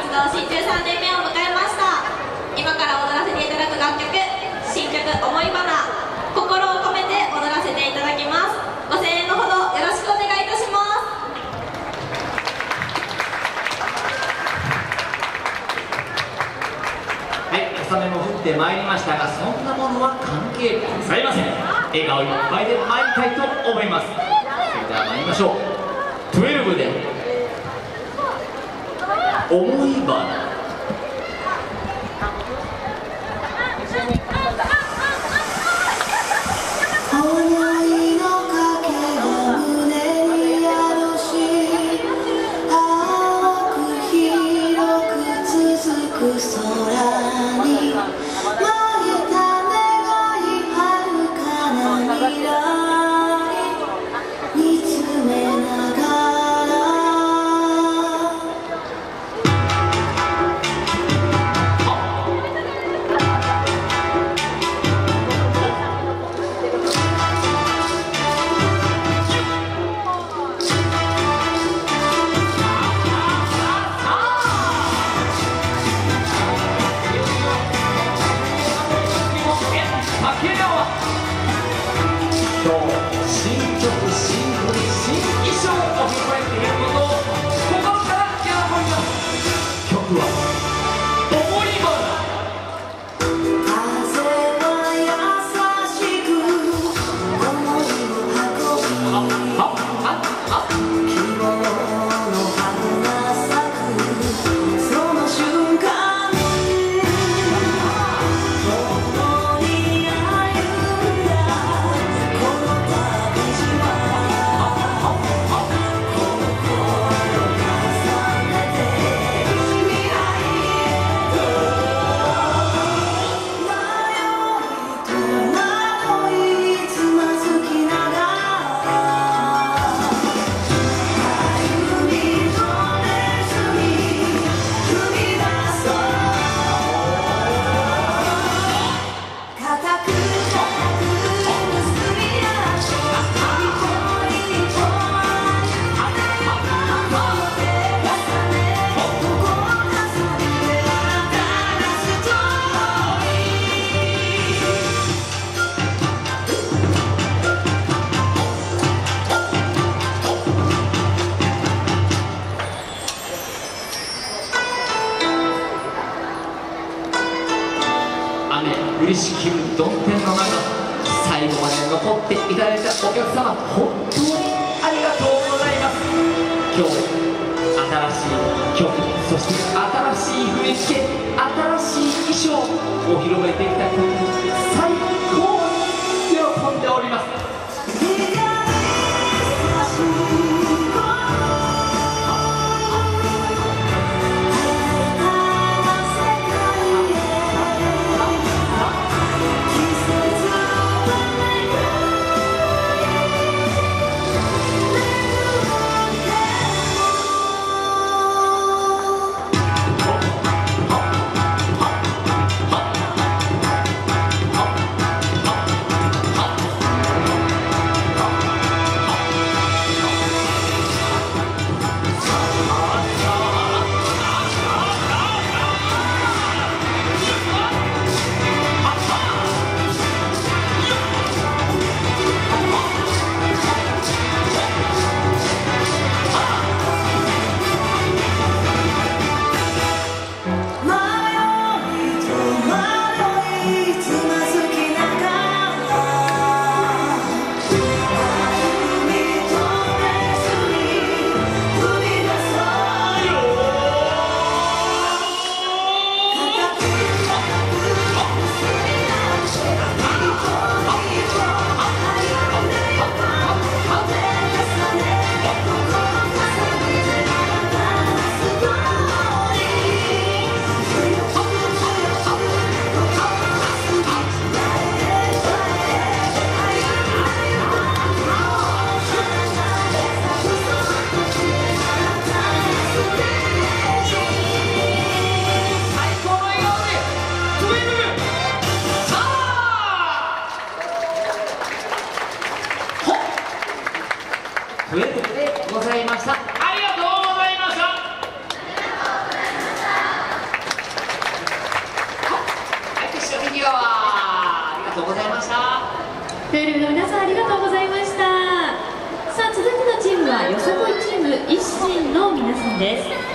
活動新13年目を迎えました。今から踊らせていただく楽曲、新曲「思い花」、心を込めて踊らせていただきます。ご声援のほどよろしくお願いいたします。 はい、小雨も降ってまいりましたが、そんなものは関係ございません。笑顔いっぱいで参りたいと思います。それでは参りましょう。12で思い花。嬉しき曇天の中、最後まで残っていただいたお客様、本当にありがとうございます。今日新しい曲、そして新しい振り付け、新しい衣装お披露目できたことに最高に喜んでおります。 川ありがとうございました。 プール部の皆さんありがとうございました。さあ続いてのチームはよさこいチーム一心の皆さんです。